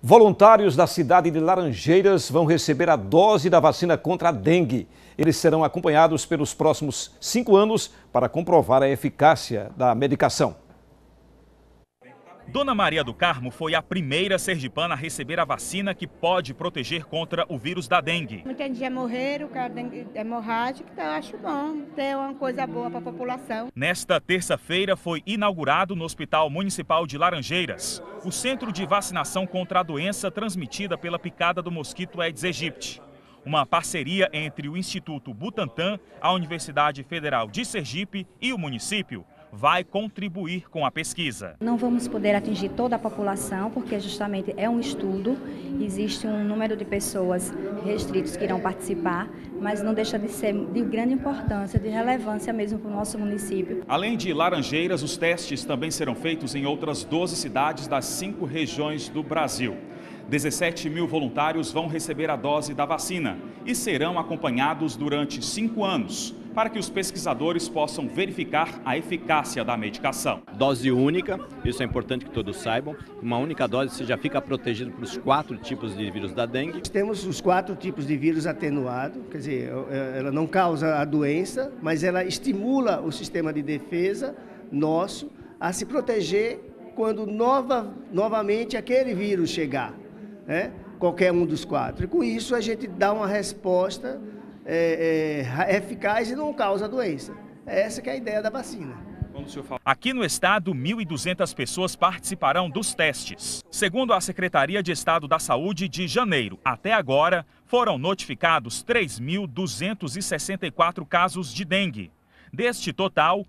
Voluntários da cidade de Laranjeiras vão receber a dose da vacina contra a dengue. Eles serão acompanhados pelos próximos 5 anos para comprovar a eficácia da medicação. Dona Maria do Carmo foi a primeira sergipana a receber a vacina que pode proteger contra o vírus da dengue. Muita gente já morreram, o cara dengue hemorrágica, então eu acho bom ter uma coisa boa para a população. Nesta terça-feira foi inaugurado no Hospital Municipal de Laranjeiras o centro de vacinação contra a doença transmitida pela picada do mosquito Aedes aegypti. Uma parceria entre o Instituto Butantan, a Universidade Federal de Sergipe e o município vai contribuir com a pesquisa. Não vamos poder atingir toda a população, porque justamente é um estudo, existe um número de pessoas restritos que irão participar, mas não deixa de ser de grande importância, de relevância mesmo para o nosso município. Além de Laranjeiras, os testes também serão feitos em outras 12 cidades das 5 regiões do Brasil. 17 mil voluntários vão receber a dose da vacina e serão acompanhados durante 5 anos, para que os pesquisadores possam verificar a eficácia da medicação. Dose única, isso é importante que todos saibam. Uma única dose você já fica protegido para os 4 tipos de vírus da dengue. Temos os 4 tipos de vírus atenuado, quer dizer, ela não causa a doença, mas ela estimula o sistema de defesa nosso a se proteger quando novamente aquele vírus chegar, né? Qualquer um dos 4. E com isso a gente dá uma resposta eficaz e não causa doença. Essa que é a ideia da vacina. Aqui no estado, 1.200 pessoas participarão dos testes. Segundo a Secretaria de Estado da Saúde, de janeiro até agora, foram notificados 3.264 casos de dengue. Deste total,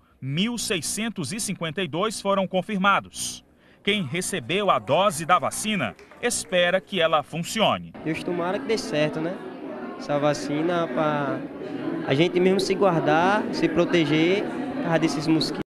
1.652 foram confirmados. Quem recebeu a dose da vacina espera que ela funcione. Deus tomara que dê certo, né? Essa vacina para a gente mesmo se guardar, se proteger desses mosquitos.